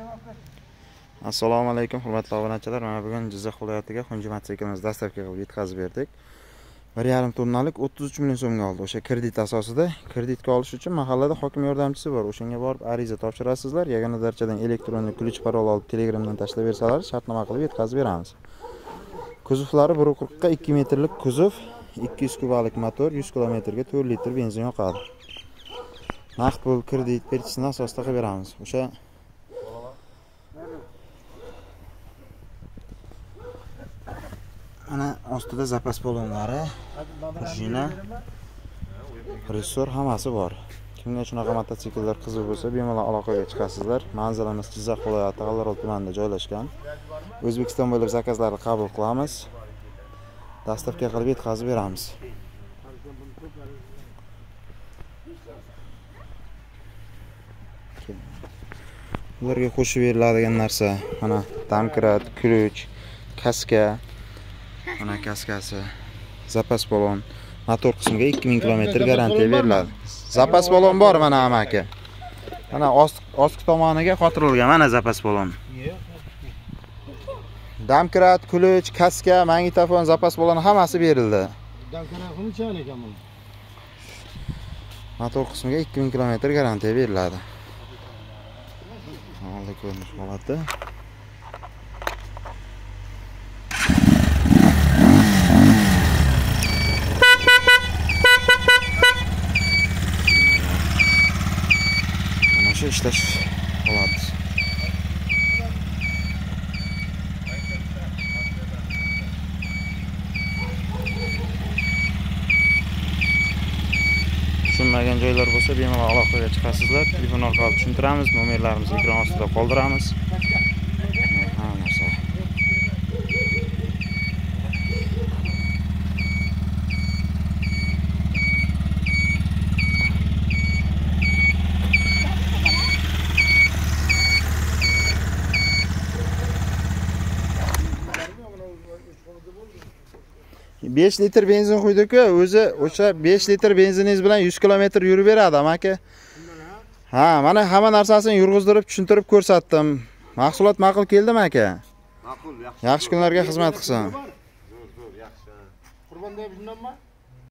Assalomu alaykum hurmatli obunachilar. Mana bugun Jizzax viloyatiga Xunji mototsiklimiz dastavka qilib yetkazib berdik. 1,5 tonnalik 33 million so'mga oldi. O'sha kredit asosida. Kreditga olish uchun mahallada hokim yordamchisi bor. O'shanga borib ariza topshirasizlar. Yagona darchadan elektron ключ parol olib Telegramdan tashlab bersalar, shartnoma qilib yetkazib beramiz. Kuzovlari 1.40 ga 2 metrlik kuzov, 200 kubalik motor, 100 kilometrga 4 litr benzin yoqadi. Naqd pul kredit perchasini asosida qilib beramiz. O'sha ana ostida zapas polonlari, prujina, ressor hammasi bor. Kimga shunaqa mototsikllar qiziq bo'lsa, bemalol aloqaga chiqasizlar. Manzilimiz Jizzax viloyati G'allarol tumanida joylashgan. O'zbekiston bo'ylab zakazlarni qabul qilamiz. Dastavka qilib yetkazib beramiz. Ularga qo'shib beriladigan narsa, mana domkrat, ключ, kaska, mana kaskasi, zapas balon, motor qismiga 2000 kilometr garantiya beriladi. Zapas balon bor mana amaki. Mana ostki tomoniga qotirilgan mana zapas balon. Domkrat, ключ, kaska, magnitofon, zapas balon hammasi berildi. Domkrat qancha ekan buni? Motor qismiga 2000 kilometr garantiya beriladi. Oldi ko'rinish holati. Mana shu ishlash holati. Tushunmagan joylar bo'lsa bemalol aloqaga chiqasizlar. Telefon orqali tushuntiramiz. Nomerlarimizni ekran ostida qoldiramiz. Hamma narsa. Besh litr benzin quydik-ku, o'zi o'sha 5 litr benziningiz bilan 100 kilometr yurib beradi, amaki. Ha, mana hamma narsasini yurg'izdirib, tushuntirib ko'rsatdim. Mahsulot ma'qul keldimi, aka? Ma'qul, yaxshi. Yaxshi kunlarga xizmat qilsin. Zo'r, yaxshi. Qurbonda bundanmi?